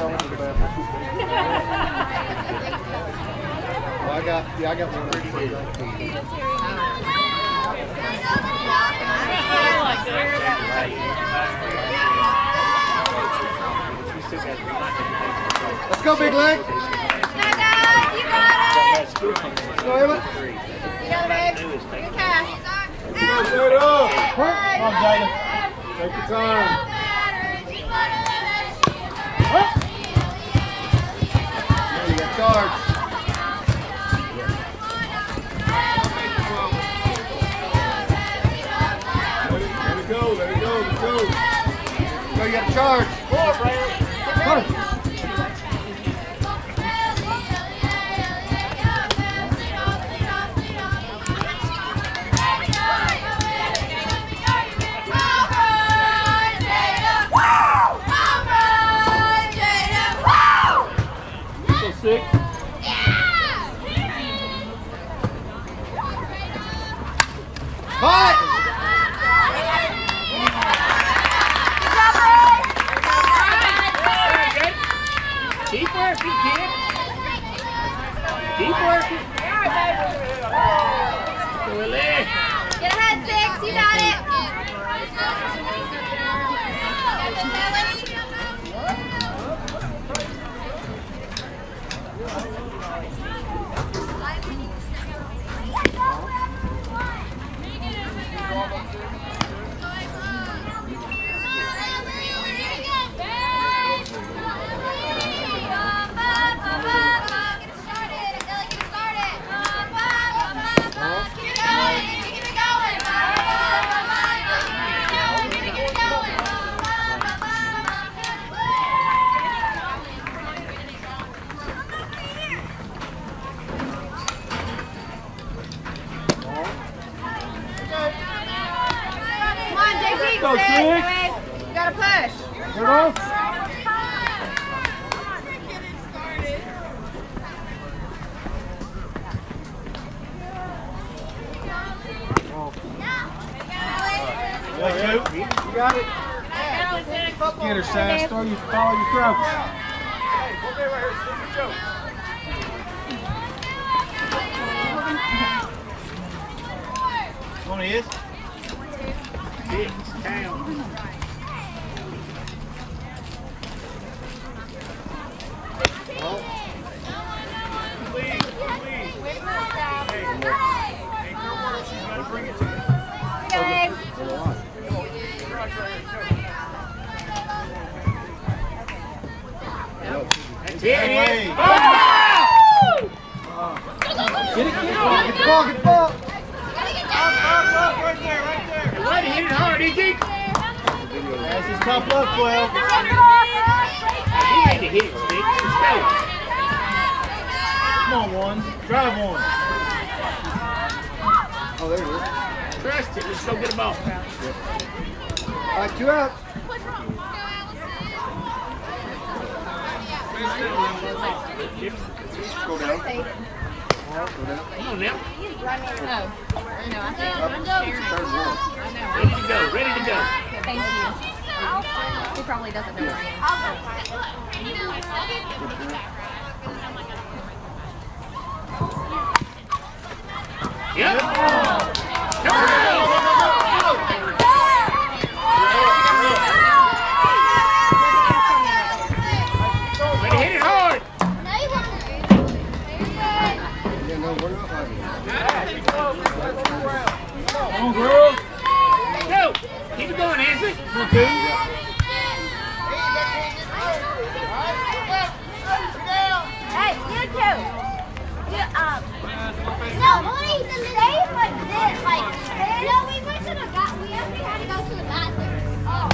I got one. Let's go, big leg. You got it. Let's go, Ava. You got it, babe. Good cash. Come on, Jada. Take your time. You got charged. Let it go. Let's go. You got to charge. Come on, Brandon. Come on. Six. Hot! Keep working, kid. Keep working. Get ahead, Six. You got it. Go, Six. You gotta push. Get off. You got it. Get her, Sass. Follow your throw. One is. Six down. Get the ball. Right there. Hit it hard, Easy. That's his tough luck, 12. He ain't a hit, Stick. Let's go. Come on, ones. Drive one. Oh, there it is. Trust it. Let's go get the ball. All right, 2 out. Go down. Go down. Come on now. No, I think Third one. Ready to go. Ready to go. thank you. He probably doesn't know where I am. Yep. Come on. Ready to hit it hard. Yeah, no, we're not having Come on, girl. Go. Keep it going, Nancy. Okay. Hey, you two. No, only stay like this. No, we went to the bathroom. We actually had to go to the bathroom. Oh.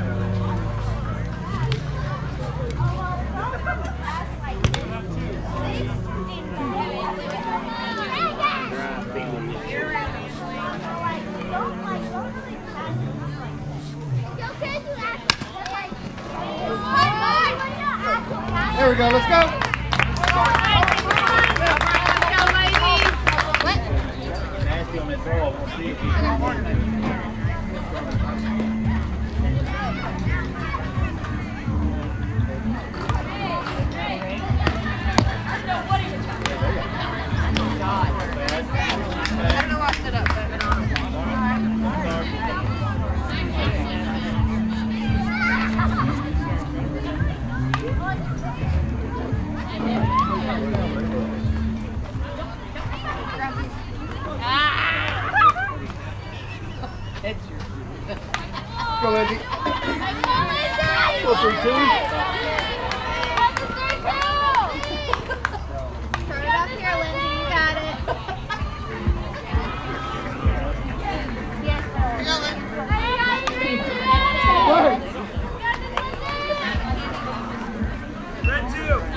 There we go, let's go. Nasty on that ball. We'll see if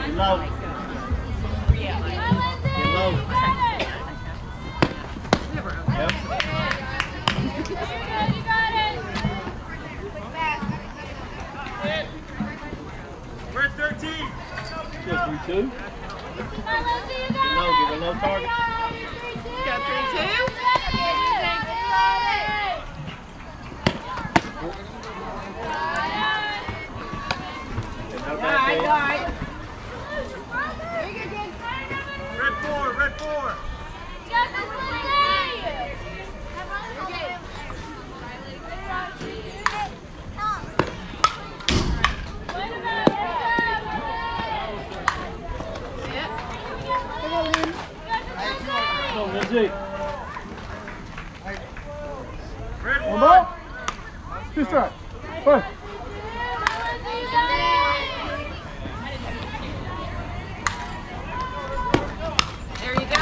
low. Get low. Yep. You got it. We're at 13. Still 3-2. Get low, give her a low target. Got 3-2. Red 4, red 4. Go, Lindsay. Red 1. Two strikes. One. There you go.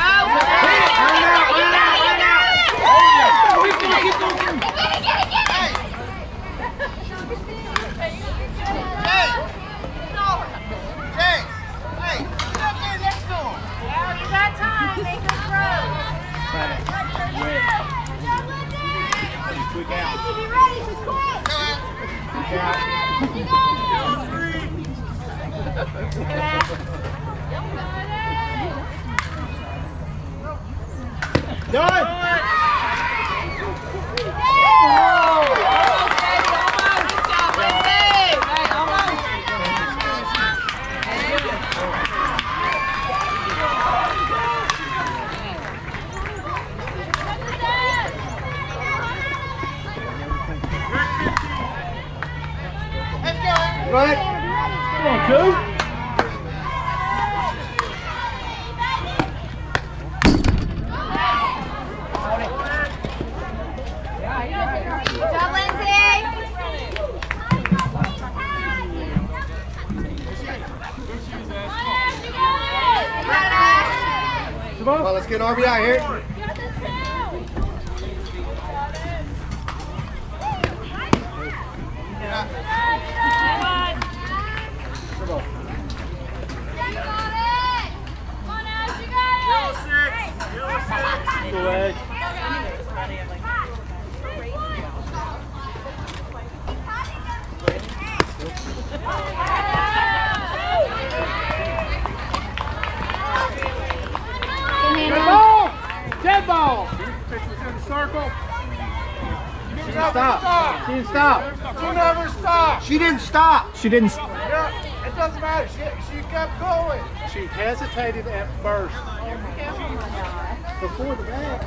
Quick out. Yellow 3. Done. Right. Come on, two. Job, Lindsay. Come on, let's get an RBI here. Yellow 6. Yellow 6. Go ahead. Dead ball! Dead ball! Pitch was in the circle. She didn't stop. She didn't stop. She never stopped. She didn't stop. She didn't. Yeah, It doesn't matter. She kept going. she hesitated at first. Before the bat.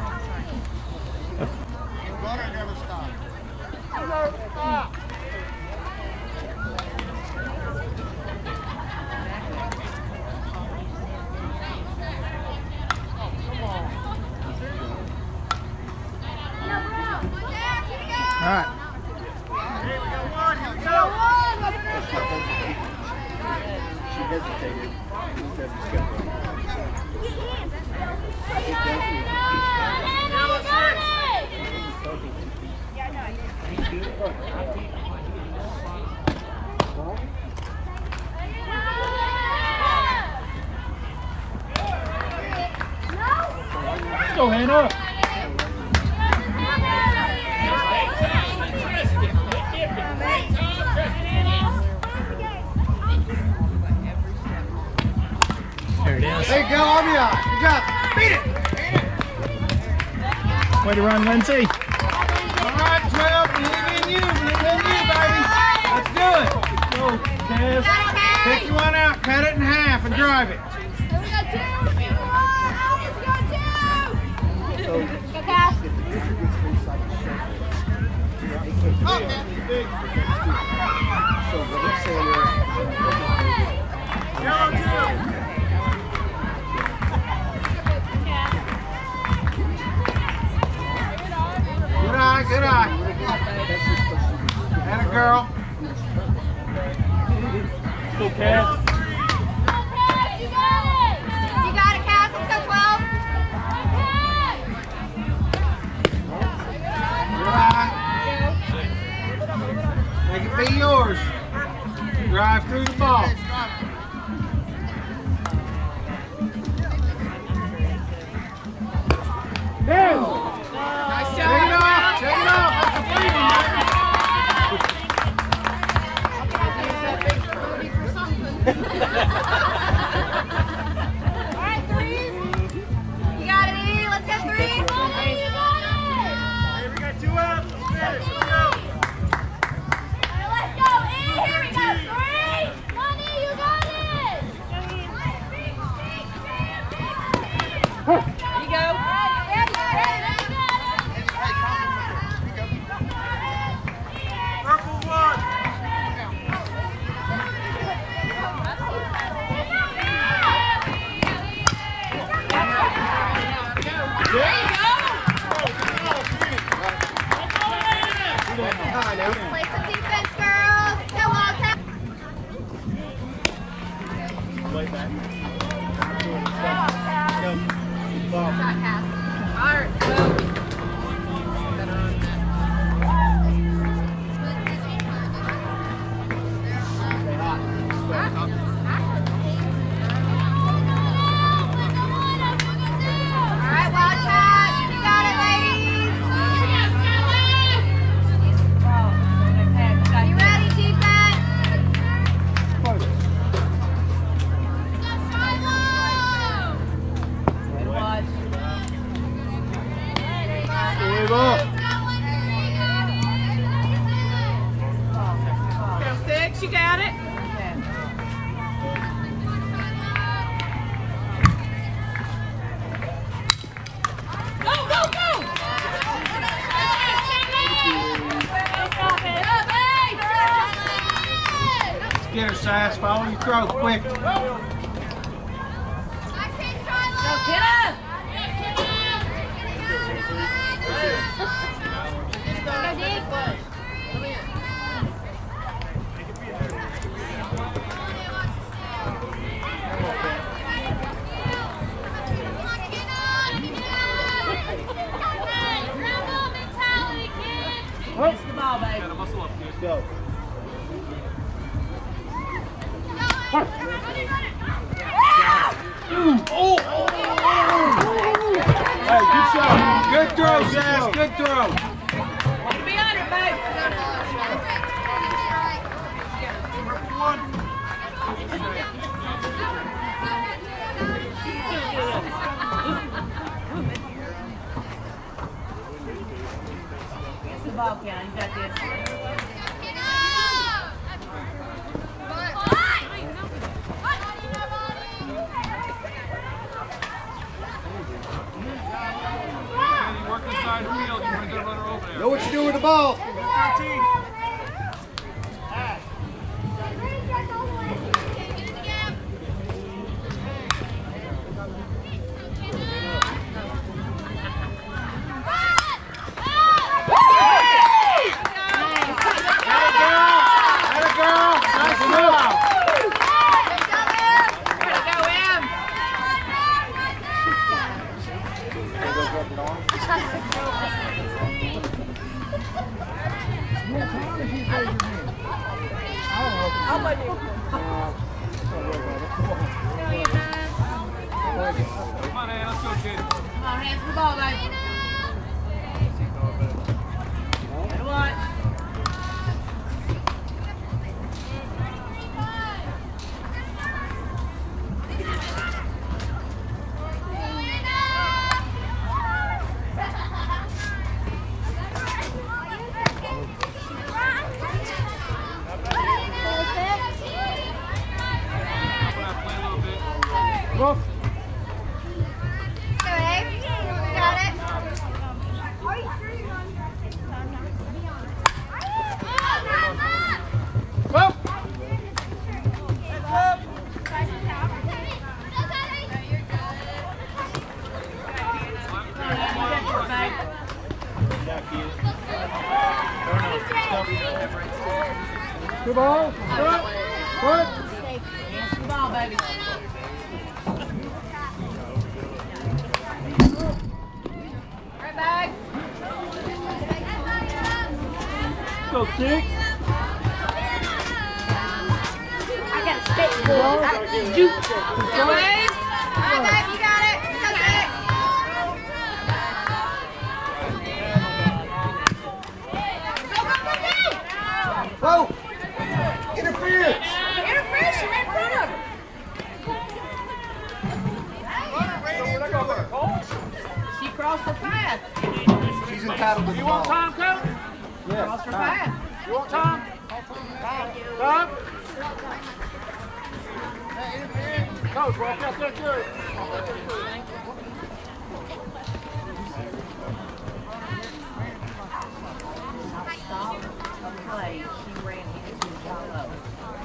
Runner never stopped. She never stopped. All right. Hey, we got 1. Here we go. She hesitated. Let's go, Hannah. There it is. There you go, RBI. Good job. Beat it. Way to run, Lindsay. All right, 12. Believe in you. Believe in you, baby. Let's do it. Go, Taz. Pick you one out, cut it in half, and drive it. Yellow 2. Good eye, good eye. And a girl. Go, Cass. You got it, Cass. Let's go 12. Good eye. Make it be yours. Drive through the ball. way back. Shot pass. All right, well. Better on that. All right, Wildcat. You got it, ladies. You ready, defense? Ball. Go 6, you got it. Go, go, go! Get her, Sass. Follow your throw, quick. Go, get up! It's the ball, baby. Let's go. Hey, good shot. Good throw, Sass. Good throw. Be on it, babe. It's the ball count. You got this. Work the side field. You want to get a runner over there. Know what you do with the ball. 13. Come on, Ann, let's go, kid. Come on, hands to the ball, baby. Better watch. Look. Well. Good ball. Good. Good. Hands to the ball, baby. Right back. Go 6. I got a spit Ball. Go, waves. All right, babe, you got it. Go 6. Whoa! Interference! Interference, you're in front of her. She crossed the path. She's entitled to the You want ball. time, Coach? Crossed her path. You want time? Time? Coach, walk out there, too. Stop the play. She ran into Charlo.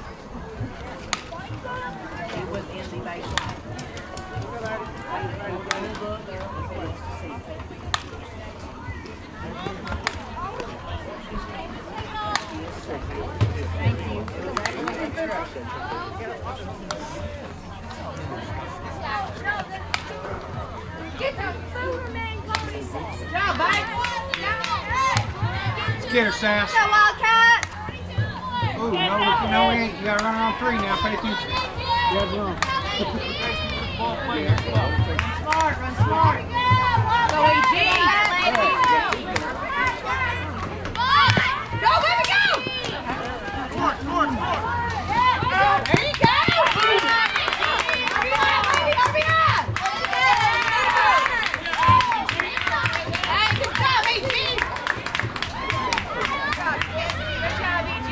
She was in the baseline. Look, they're close to see. Thank you. there, Sass. Go Wildcat! Oh, no, we ain't. You gotta run around 3 now. Pay attention. You guys run. Run smart. Go, AG. Go, baby, go! There you go! Hey, good job, AG! Good job, AG!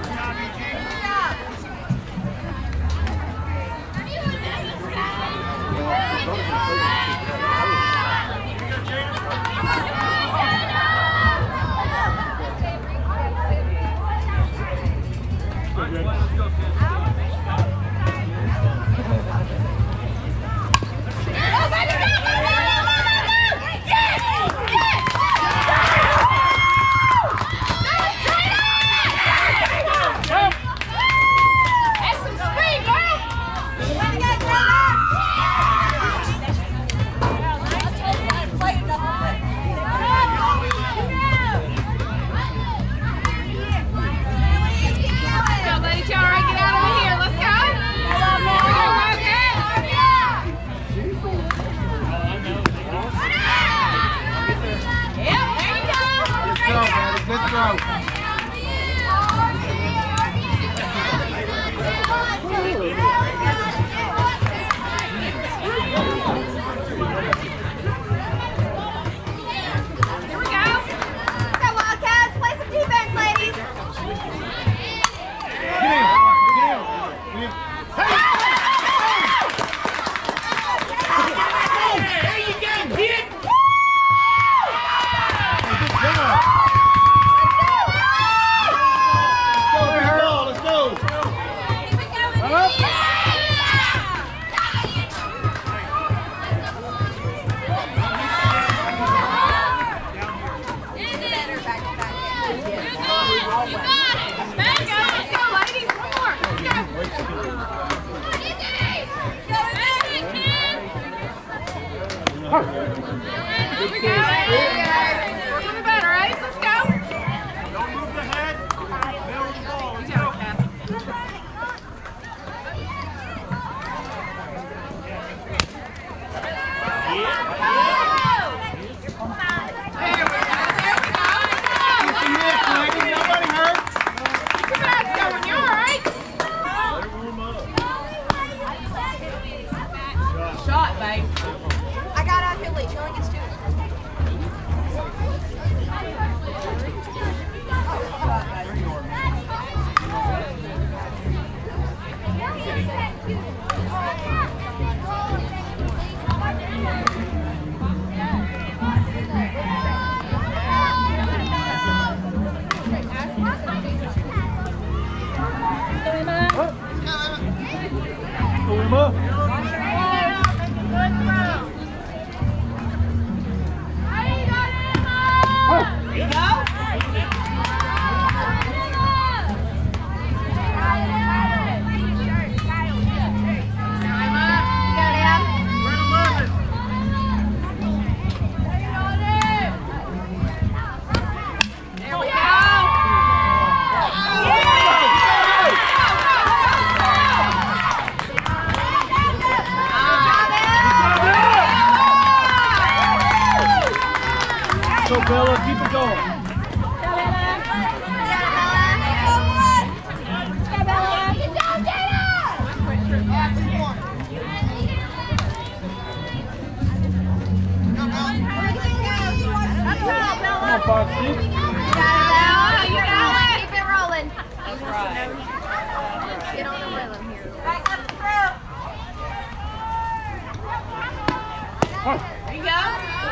Good throw. Here we go. Go Wildcats. Play some defense, ladies. Get in. There you go, kid! Let's go. Shot, babe. I got out here late. She only gets 2. So Bella, keep it going. Come on, Foxy. You got it. Keep it rolling. That's right. Get on the rhythm here. There you go.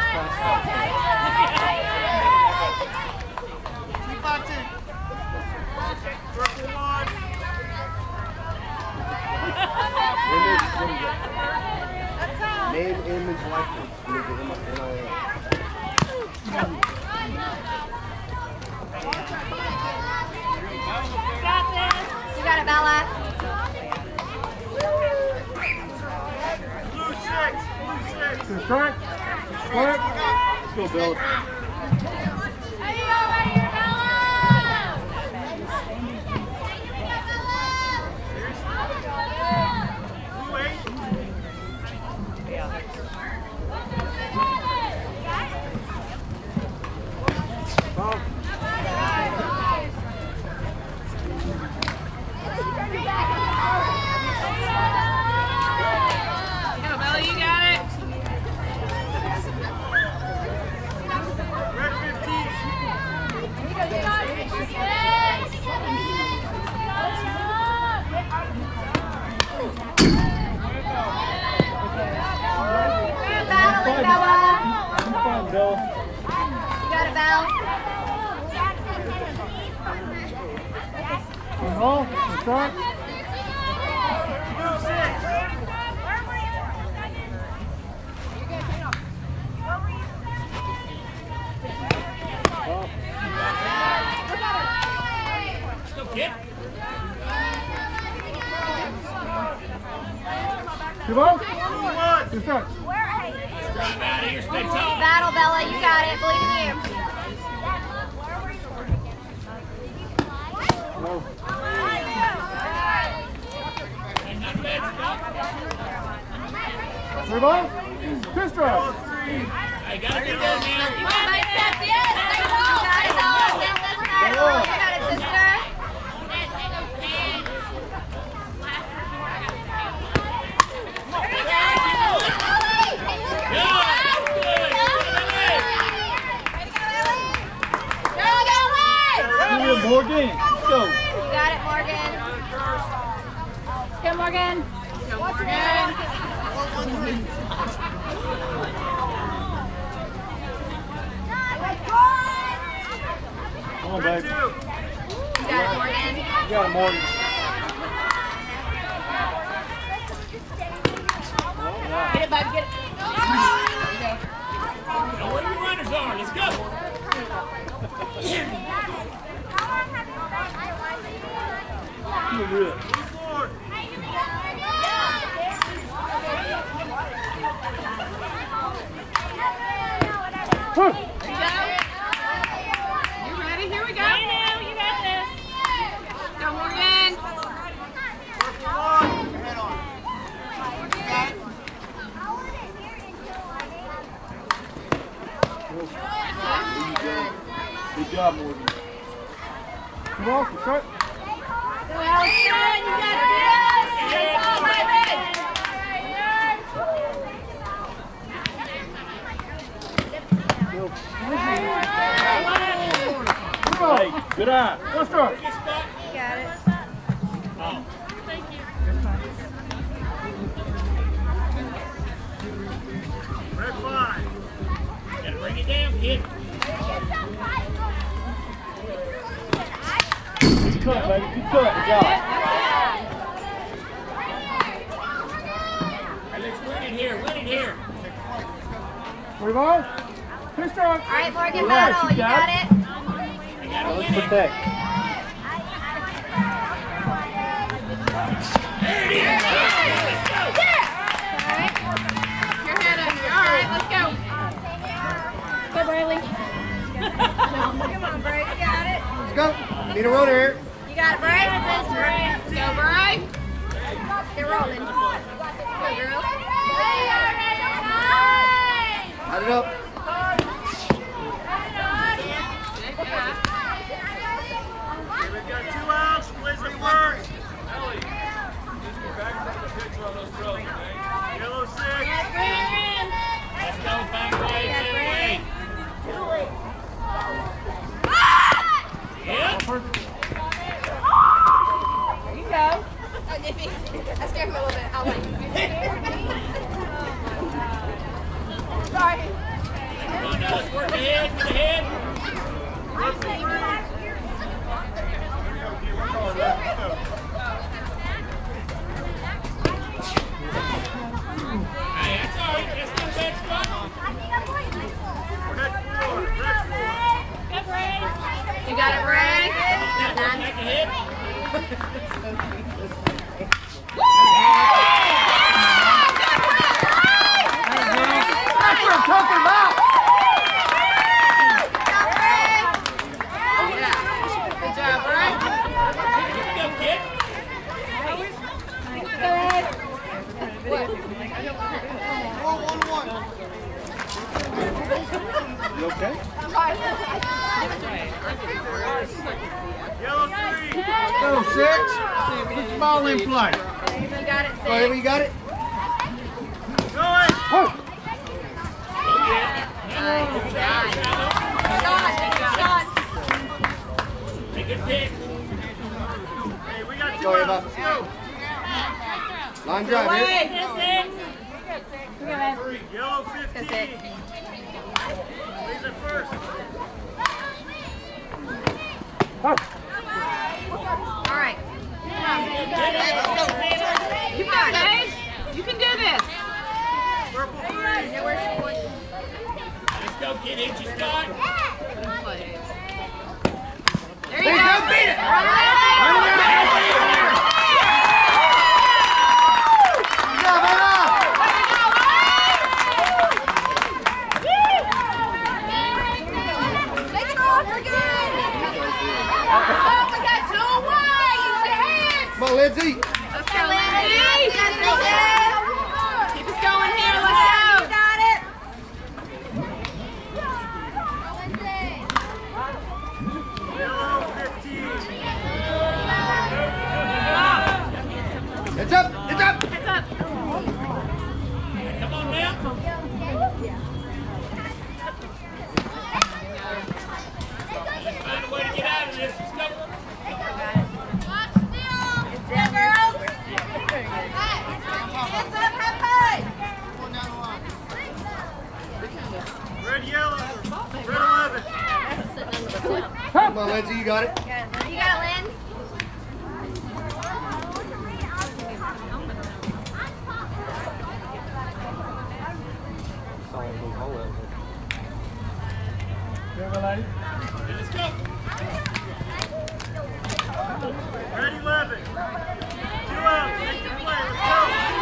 Name, image, likeness. You got it, Bella. Good strike. Strike. Let's go, Bella. There you go, right here, Bella. it, Bella. Come on, Bill. You got it, Belle. Good ball. Good start. Go, kid. Good ball. Good start. Drive out of here, stay tall. Battle, Bella. You got it. Believe in you. Go. Ain't not a bad spot. Good ball. Good strike. I gotta get there now. Come on, Mike. That's it. Stay low. Stay low. You got it, sister. Morgan, let's go. You got it, Morgan. Go, Morgan. Go, Morgan. Come on, baby. You got it, Morgan. You got it, Morgan. Get it, bud. Get it. Know where your runners are. Let's go. Good. Huh. You ready? Here we go. You got this. Go, Morgan. Good job, Morgan. Come on, good start. Go, Allison. You got this. Stay tall, baby. Hey, good eye. Good start. Good spot. You got it. Oh. Thank you. Red flag. Gotta bring it down, kid. Good cut, baby. Good cut. Good job. Hey, let's win it here. Win it here. Three ball. Good start. All right, Morgan, Relax, battle. you You got got it. it. You gotta Let's win it. protect. There it is. Let's go. All right. Your head under. All right, let's go. Go, Bradley. Come on, Bray. You got it. Let's go. Need a runner here. You got it, Bray. Let's go, Bray. Get rolling. Go, girls. Light it up. We've got 2 outs. Blizzard works. Ellie. Just go back to the picture on those throws, okay? Yellow 6. Let's go, back way, back way. Yep. There you go. Oh, Nippy. I scared him a little bit. I'll let you. Sorry. Come on, now, let's work ahead with the head. Hey, that's all right. That's not a bad spot. You got it, Bray. Now, back ahead. That's what I'm talking about. Good job, Bray. Good go, kid. Go ahead. What? 1-1-1. You okay? Yellow 3. Go 6. Put the ball in play. You got it, Wait, Sid. you got it? Oh. Shot. Take a pick. Go, Eva. Line drive here. Away. 3. Yellow 15. Please at first. Oh. All right. You got it, Dave. You can do this. Purple 3. Let's go, get it, you Scott. There you go. Beat it. Come on, Lindsay. Let's go, Lindsay. Keep us going here. Let's go. You got it. Yellow 15. It's up. It's up. Heads up. Come on now. Let's find a way to get out of this. Let's go. Yeah, girls. Hands up, high Red, yellow. Red 11. Come on, Lindsay. You got it. five. You got it, Lynn. Let's go. Red 11. 2 out. Take your play. Let's go.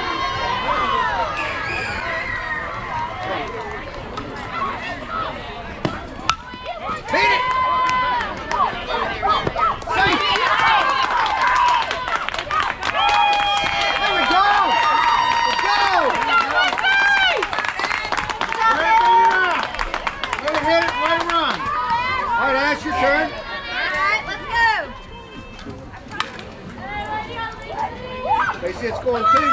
Beat it. Safe. There we go. Let's go. Way to hit it. Way to run. All right, Ash, your turn. All right, let's go. They see it's going 2 now.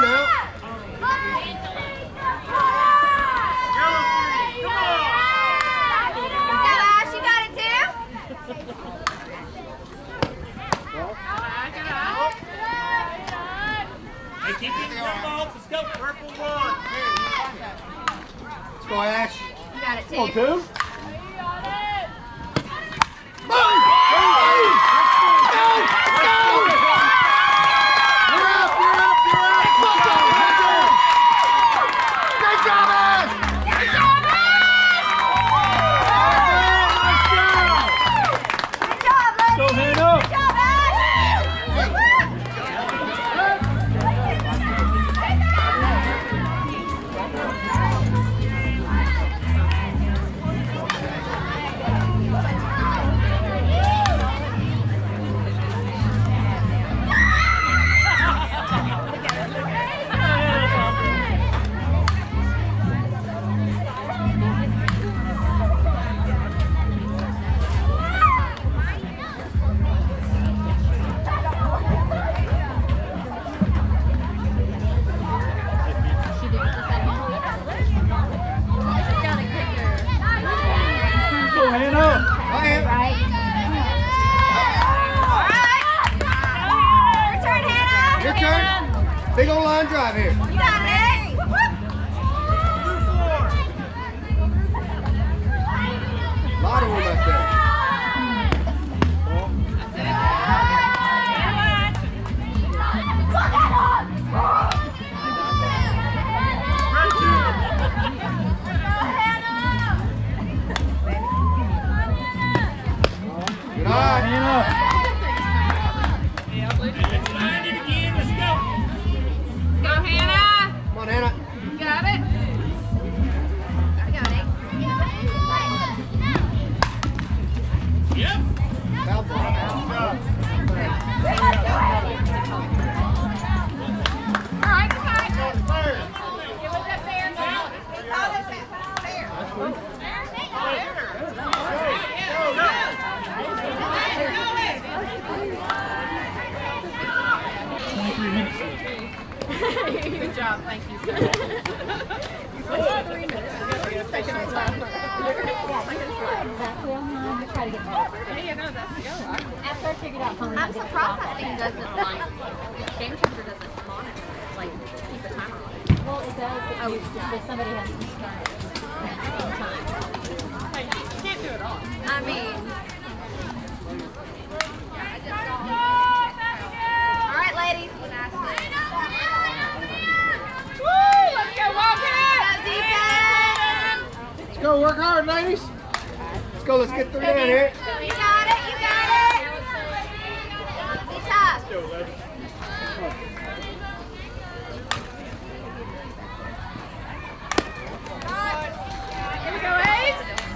Yellow 3. Come on. Ash, you got it too? Hey, keep getting the balls. Let's go. Purple 1. Let's go, Ash. You got it too. Come on, 2. Go, Hannah. Go, Hannah. Your turn. Big old line drive here. You got it. Blue 4. A lot of room up there. Red 2. Good eye. Hannah. Let's Let's find it again. Let's go. go, Hannah. Come on, Hannah. You got it. I got it. Yep. Foul ball. All right, it's fine. It was a fair ball. Good job, thank you. 3 minutes. Taking it slow. Exactly on mine. Try to get better. Yeah, no, that's go. After I figured out how many I'm surprised that thing doesn't like, Game Changer doesn't monitor, like keep a timer on it. Well, it does. but somebody has to start at the same time. Hey, you can't do it all. I mean, All right, ladies. Woo! Let's go, Wildcat! Let's go, work hard, ladies. Let's go, let's get through that here. You got it, you got it. Be tough. Let's go, ladies. Here we go, Ace.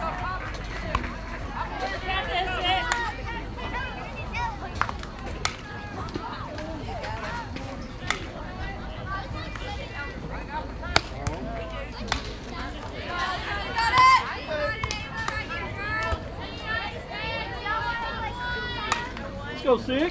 Let's go, 6.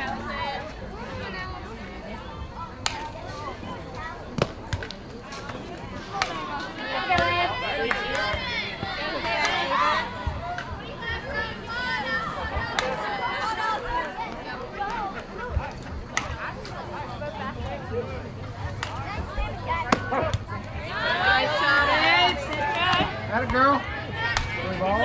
Nice shot, Ace. Got it, girl. Ball.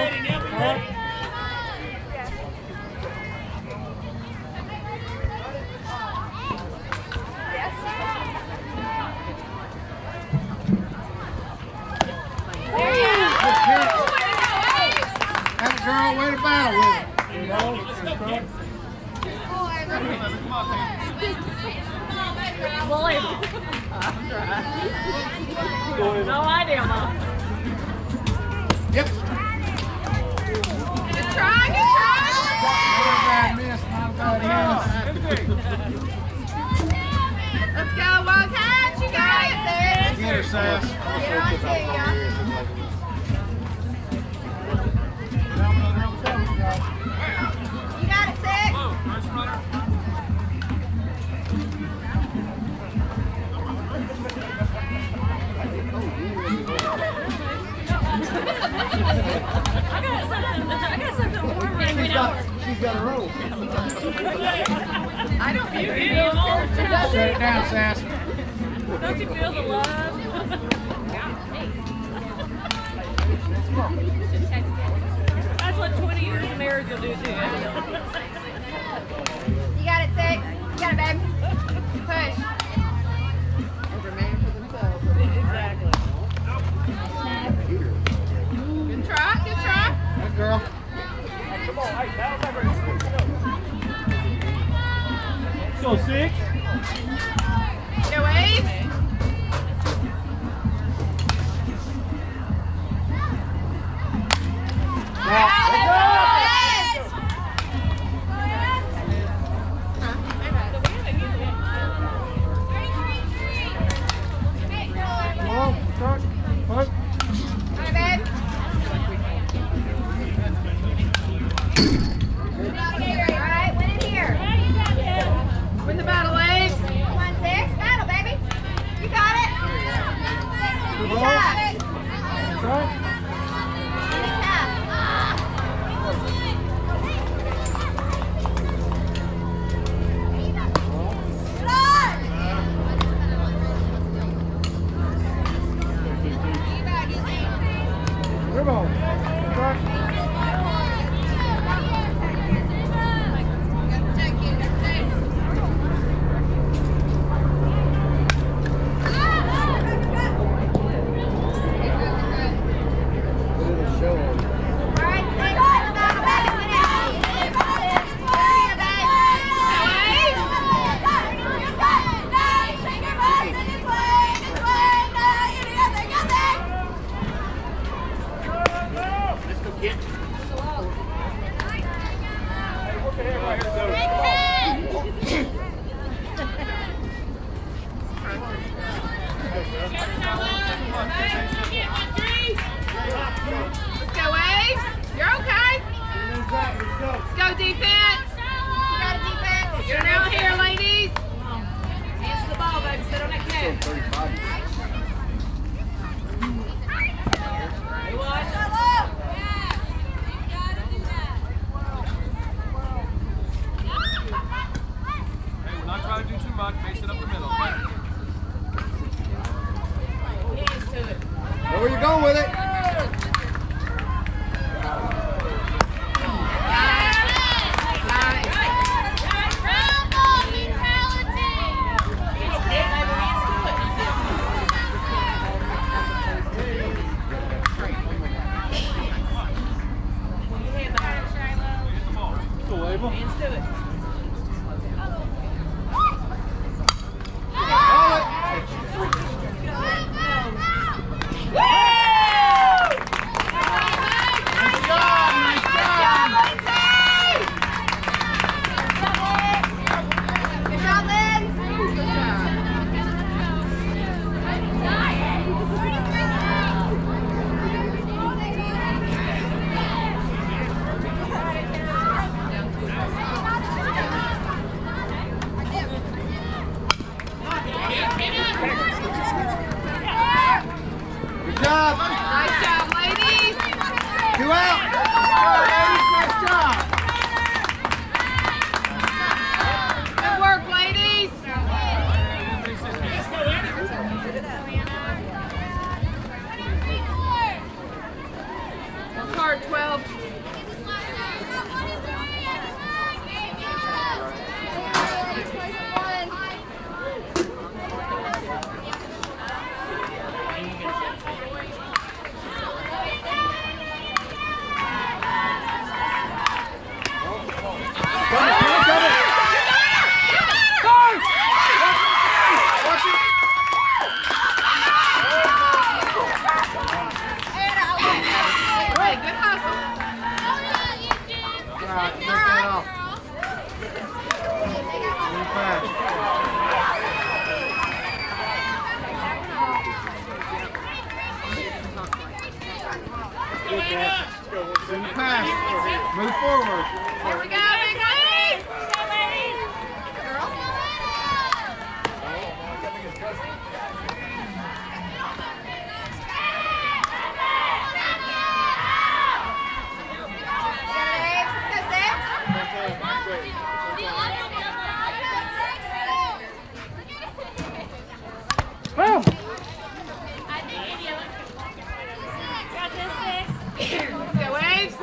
There you go. Good catch. Way to go, Ace. Got it, girl. Way to battle with it. Boy. No idea, Mom. Yep. Good try, good try. Not a bad miss, not a bad miss. Let's go, Wildcat. You got it. Get her, Sass. Get on to ya. You got it, Six. Whoa, first runner. I got something warmer in my house. She's got a roll. I don't feel it. Shut it down, Sass. Don't you feel the love? That's what 20 years of marriage will do to you. You got it, Six. You got it, babe. Push. Exactly. Good try, good try. That girl. Come on, hey, battle over. Let's go, 6. Go, Ace. Come on, start. Push. Hi, babe. All right, win it here. Win the battle, Ace. Come on, Six. Battle, baby. You got it. Good Be ball. tough. Right. Be tough. Good ball. Right. Let's go, Ace. You're okay. Let's go, defense. You got a defense. You're now here, ladies. Hands to the ball, baby. Sit on that catch. Hey, watch. Hey, we're not trying to do too much. Base it up the middle, okay? Where you going with it? Move forward. Here we go, big ladies. Oh! Go Waves.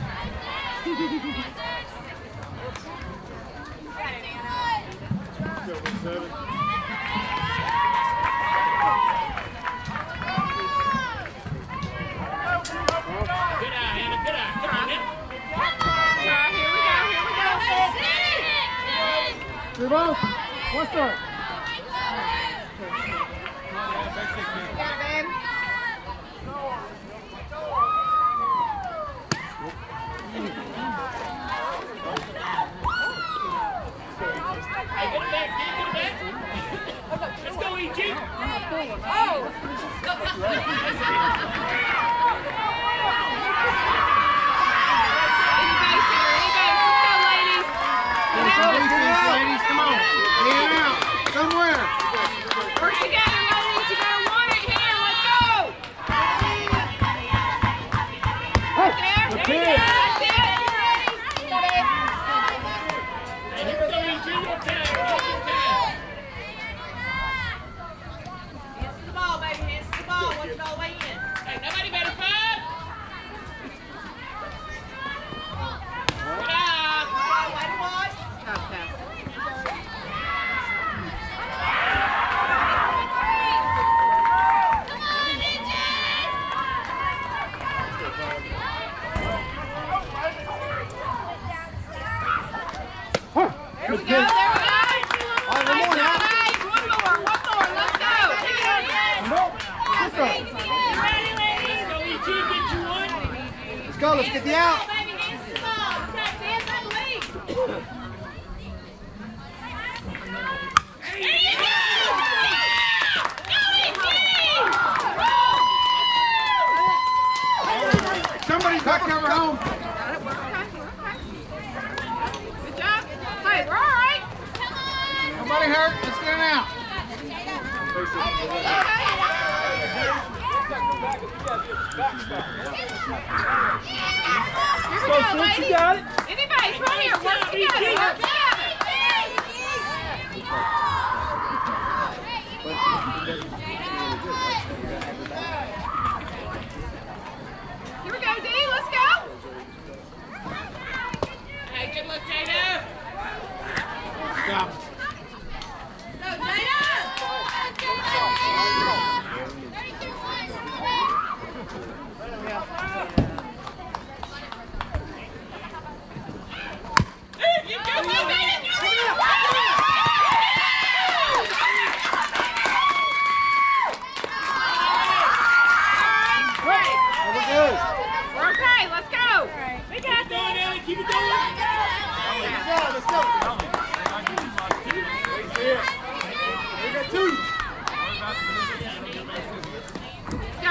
Three balls. One start. Let's go, E.G. Oh! Ladies, come on. In and out. Somewhere. Work together, ladies. You gotta want it here. Let's go. Right there. That's There you it. go. That's it. Hey, here we go, E.G. Your tag. Your tag. Hands to the ball, baby. Hands to the ball. Watch it all the way in. Hey, nobody better five. Good eye. Way to watch. Okay. Huh. There we Good go. There we pitch. go. All right, one more now. Nice. One more. Let's go. One start. Let's go, E.G. Get you one. Let's go. Let's get the out. Baby, hands to the ball. Press hands on the lead. Somebody's back cover home. Got it. We're okay. Good job. Hey, we're all right. Nobody hurt. Let's get it out. Here we Go, go, Sid, ladies. you got it. Anybody, come here. Work together. Work together.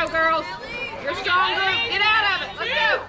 go, girls. You're a strong group. Get out of it. Let's go.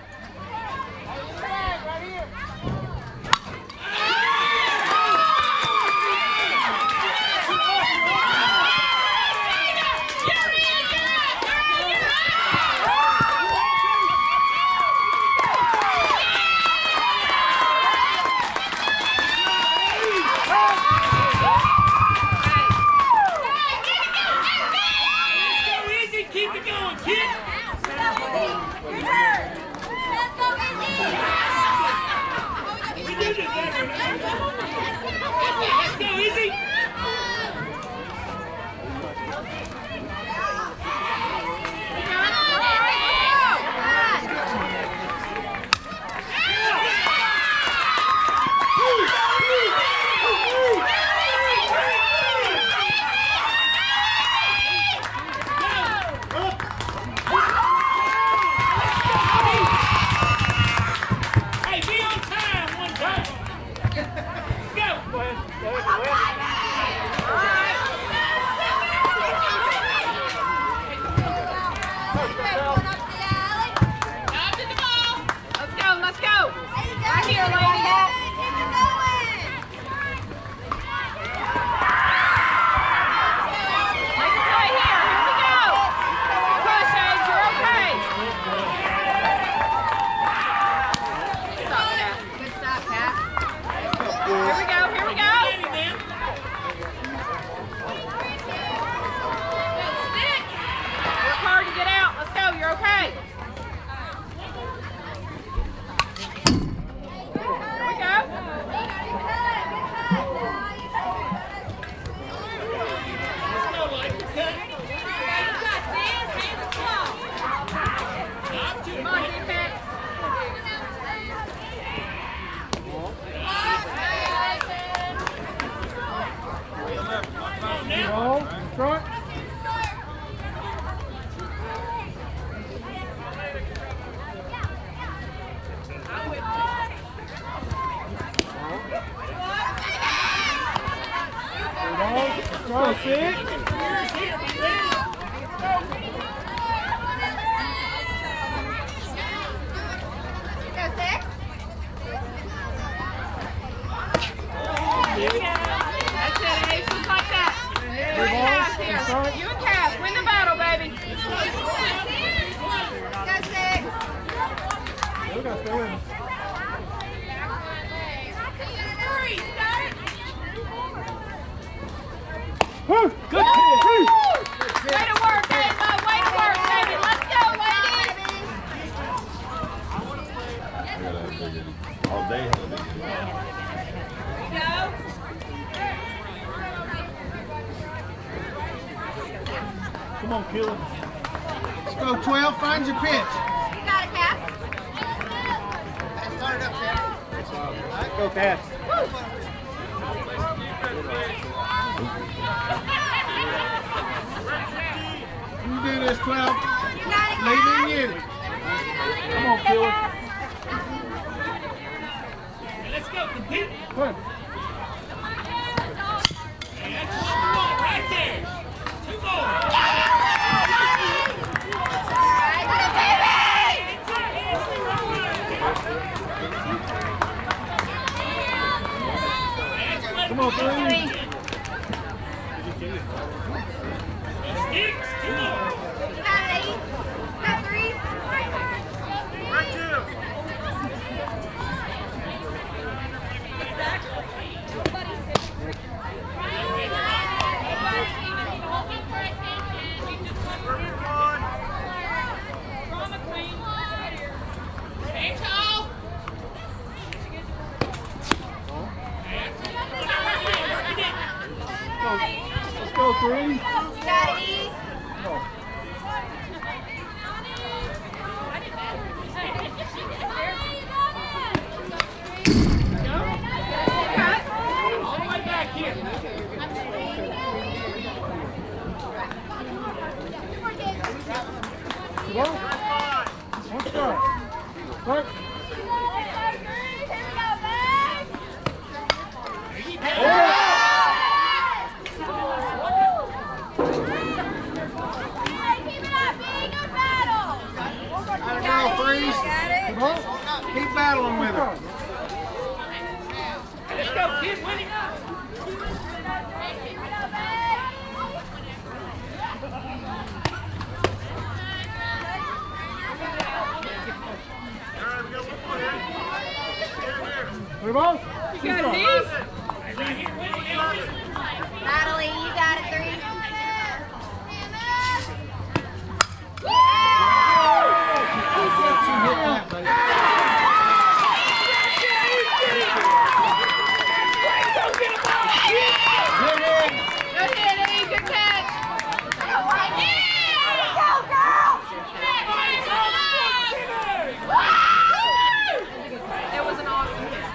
Come on, Keelan. Let's go, 12. Find your pitch. You got it, Cass. Start it up, Cass. Let's go, Cass. You do this, 12. You got it, Leave Cass. it in you. Come on, Keelan. Let's go, compete. Come on. That's what we want right there. 2 more. Come on, 3. Sticks, 2 more. You got it, 8. Got 3. Right 2. Let's go, 3. Got it. All the way back here. Come on. Let's go. Right. Keep it up, big. Breeze. Come on. Keep battling with her. Let's go, kid. Win it up. Put her ball. You got it, Eve? Natalie, you got it, 3. She hit that, buddy. Good hit. Good hit, Eve. Good catch. That was an awesome hit.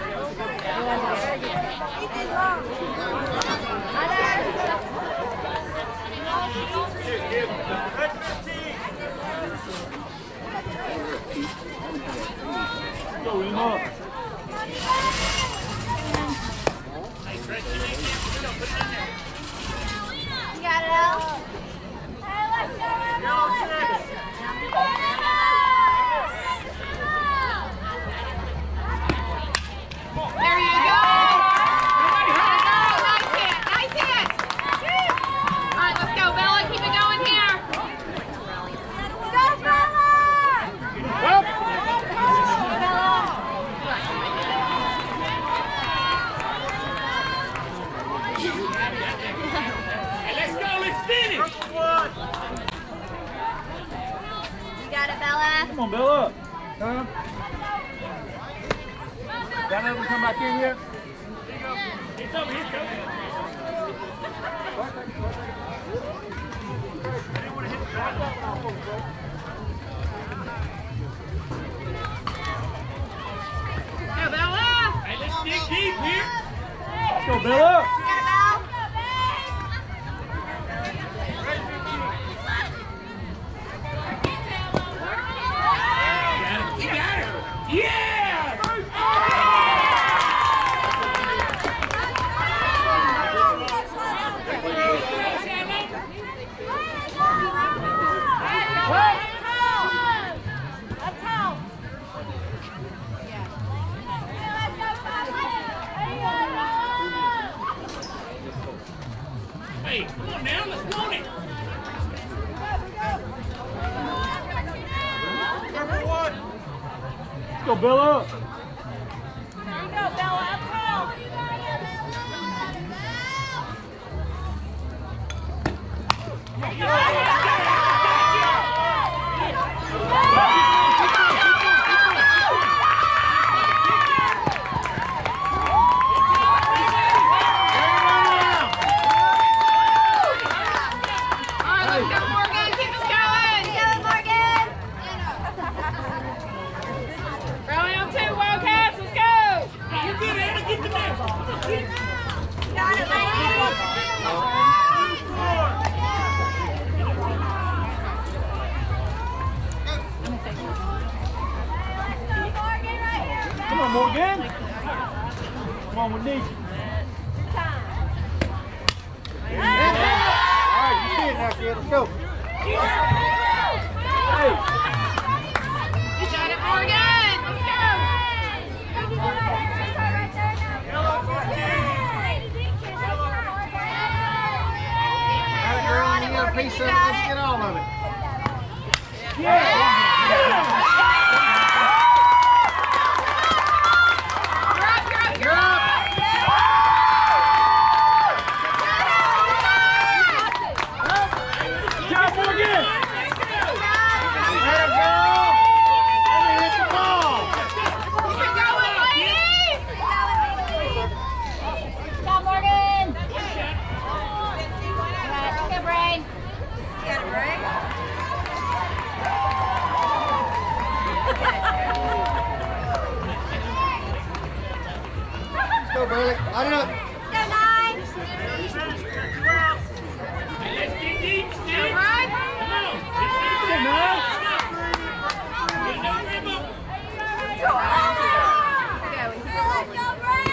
Go, Emo. You got it, Elle? Hey, let's go, There you go. Nice hit. Nice hit. All right, let's go, Bella. Keep it going here. Go, Bella! Hey, let's go. Let's finish. You got it, Bella? Come on, Bella. Huh? That ever come back in yet? It's over here, coach. Go, Bella. Hey, let's dig deep here. Let's go, Bella. You got it, Belle? You got it. Yeah! Hey, come on now, let's want it. Number 1. Let's go, Bella. There you go, Bella. Up top. All right, let's go, Morgan. Keep us going. Go, Morgan! Rally on 2, Wildcats. Let's go. You're good, Anna. Get the next one. Come on, kid. Got it, ladies! Come on, Morgan. Come on, we need you. All right, you see it now, kid. Let's go. Hey. You got it, Morgan. Let's go. Got it, girl. You got a piece of it. Let's get all of it. Yeah. You're up. Job, Morgan. Let it go. Let me hit the ball. Keep going, ladies. Good job, Morgan! Good brain. You got a brain? Let's go, Burley. Light it up. Go, 9! Hey, let's dig deep, All Steve. right. Come on. Let's dig deep. Come on. Get no rib up. Let's go, Brain!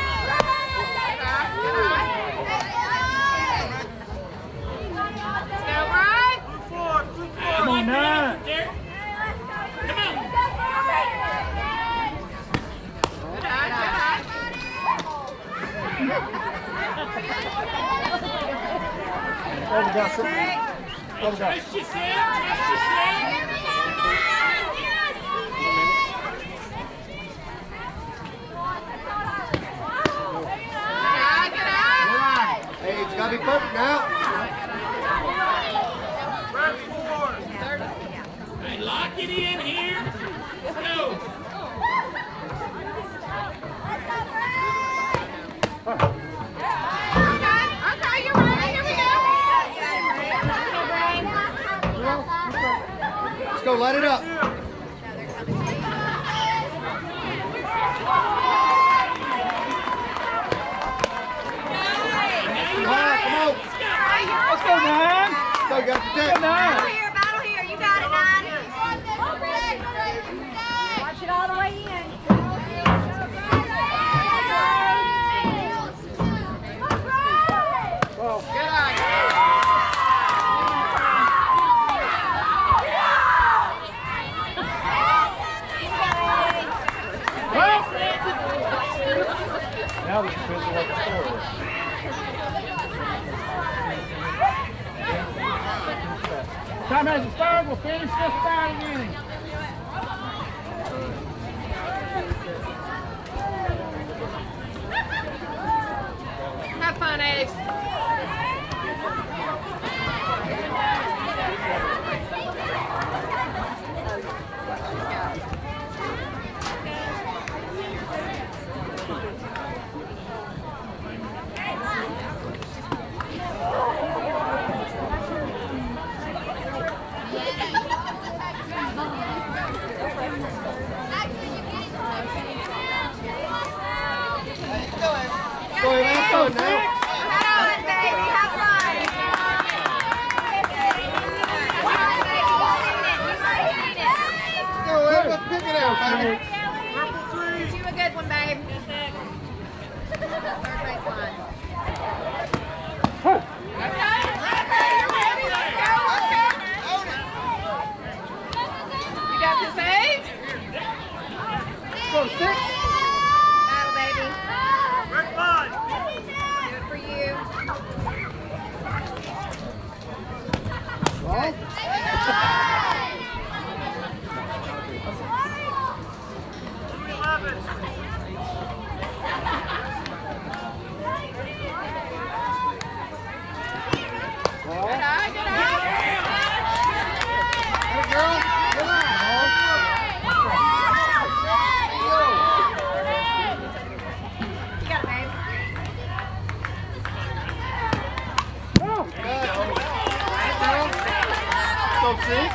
Go, right. Come on, 9. Hey, let's go, Brain! Come on. Go, Brain! Over got some. Over got. Trust yourself. Trust yourself. Hey, it's gotta be perfect now. Hey, lock it in here. Let's go. Okay, you're ready. Here we go. Let's go, light it up. Come on. Let's go, 9. Let's go, got the 10. Battle here. You got it, 9. Watch it all the way in. Good eye. Now we can finish what the score is. Time has expired. We'll finish this battle inning. Have fun, Ace. Go ahead, let's go now. Have fun, baby. Have fun. Go ahead, let's pick it out, baby. You a good one, babe. Third baseline. Okay, you're ready. Let's go. You got this, Ace? Let's go, 6. Battle, baby. Red 5. Do it for you. Ball. Good eye, good eye. Hey, girl. Come on. You got it, babe. Go. Go, 6.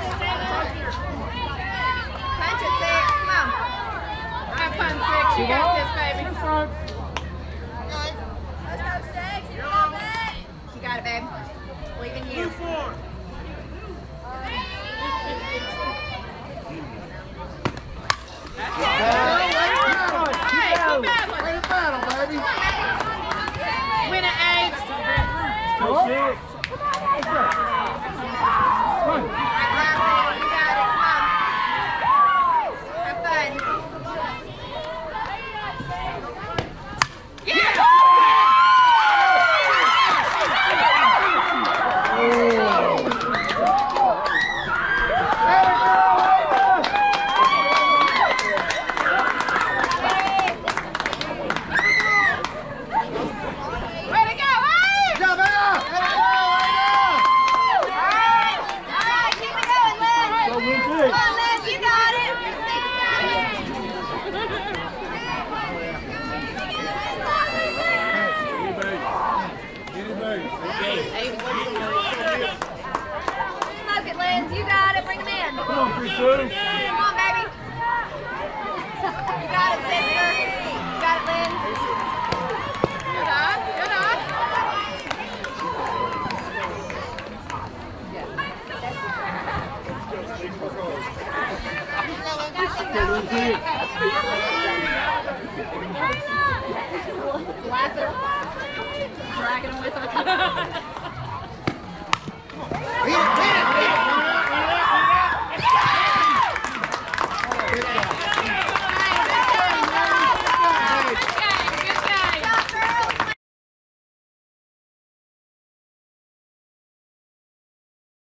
Punch it, 6. Come on. Have fun, 6. You got this, baby. Let's go, 6. You got it. You got it, babe. Believe in you. 4. That's Battle, it. Hey, keep battling. Way to battle, baby. Win it, Ace. Go, 6. Run. You got it. Come on. Have fun. Yeah! Way to go, Ace! Good job, Anna. All right, keep it going, Liz. Go, win 6. Come on, Liz. You got it. Smoke it, Liz. You got it. Bring them in. Come on, 3-2. Come on, baby. You got it, sister. You got it, Lynn. Good eye, good eye. Laughing. Dragging him with her.